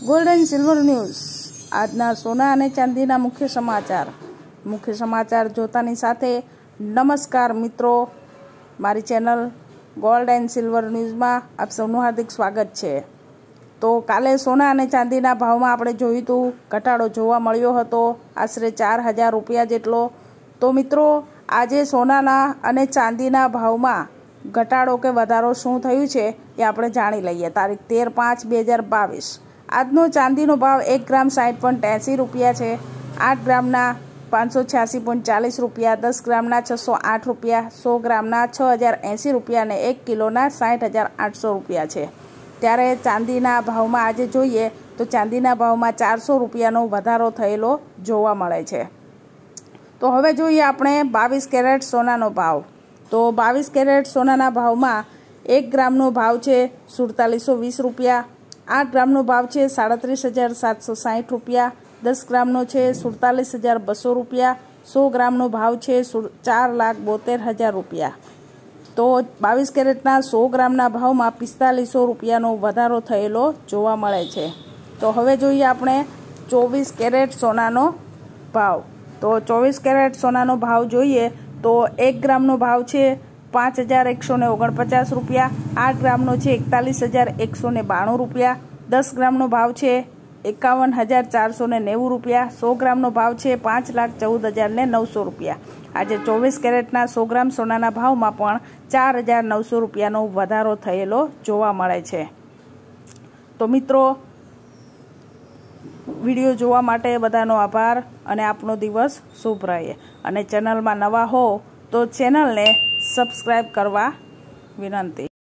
Gold and silver news આજના સોના અને ચાંદીના મુખ્ય સમાચાર જોતાની સાથે નમસ્કાર મિત્રો, મારી ચેનલ ગોલ્ડ એન્ડ સિલ્વર ન્યૂઝમાં આપ સૌનું હાર્દિક સ્વાગત છે। તો કાલે સોના અને ચાંદીના ભાવમાં આપણે જોયું હતું ઘટાડો જોવા મળ્યો હતો આશરે 4000 રૂપિયા જેટલો। તો મિત્રો આજે સોનાના અને ચાંદીના ભાવમાં ઘટાડો કે વધારો શું થયું છે એ આપણે જાણી લઈએ। તારીખ 13/5/2022 આજનો ચાંદીનો ભાવ 1 ગ્રામ 60.80 રૂપિયા છે। 8 ગ્રામના 586.40 રૂપિયા, 10 ગ્રામના 608 રૂપિયા, 100 ગ્રામના 6080 રૂપિયા અને 1 કિલોના 60800 રૂપિયા છે। ત્યારે ચાંદીના ભાવમાં આજે જોઈએ તો ચાંદીના ભાવમાં 400 રૂપિયાનો વધારો થયેલો જોવા મળે છે। તો હવે જોઈએ આપણે 22 કેરેટ સોનાનો ભાવ। તો 22 કેરેટ સોનાના ભાવમાં 1 ગ્રામનો ભાવ છે 4720 રૂપિયા, 8 ગ્રામનો ભાવ છે 37760 રૂપિયા, 10 ગ્રામનો છે 47200 રૂપિયા, 100 ગ્રામનો ભાવ છે 4,72,000 રૂપિયા। તો 22 કેરેટના 100 ગ્રામના ભાવમાં 4500 રૂપિયાનો વધારો થયેલો જોવા મળે છે। તો હવે જોઈએ આપણે 24 કેરેટ સોનાનો ભાવ। તો 24 કેરેટ સોનાનો ભાવ જોઈએ તો 1 ગ્રામનો ભાવ છે 5149 રૂપિયા, 8 ગ્રામનો છે 41192 રૂપિયા, 10 ગ્રામનો ભાવ છે 51490 રૂપિયા, 100 ગ્રામનો ભાવ છે 5,14,900 રૂપિયા। આજે 24 કેરેટના 100 ગ્રામ સોનાના ભાવમાં પણ 4900 રૂપિયાનો વધારો થયેલો જોવા મળે છે। તો મિત્રો, વિડીયો જોવા માટે બધાનો આભાર અને આપનો દિવસ શુભ રહે। અને ચેનલમાં નવા હો તો ચેનલને સબસ્ક્રાઈબ કરવા વિનંતી।